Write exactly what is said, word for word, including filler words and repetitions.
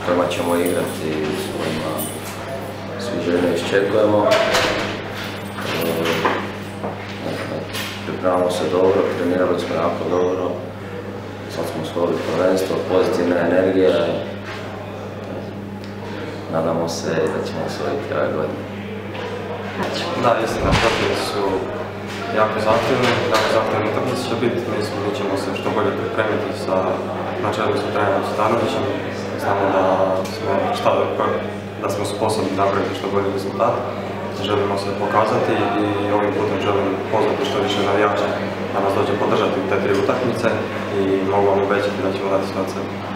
s kojima ćemo igrati i s kojima svi željno iščekujemo. Pripremamo se dobro, trenirali smo jako dobro, sad smo osvojili prvenstvo, pozitivna energija. Nadamo se da ćemo osvojiti ove godine. Da, istina, protivni su jako zahtjevni, jako zahtjevni utakmice će biti. Mislim, mi ćemo se što bolje pripremiti sa načelom sa trenerom Stanovićem. Znamo da smo, šta, da smo sposobni napraviti što bolji rezultat. Želimo se pokazati i ovim putem želim pozvati što više navijača da nas dođe podržati u te tri utakmice i mogu vam obećati da ćemo dati sve od sebe.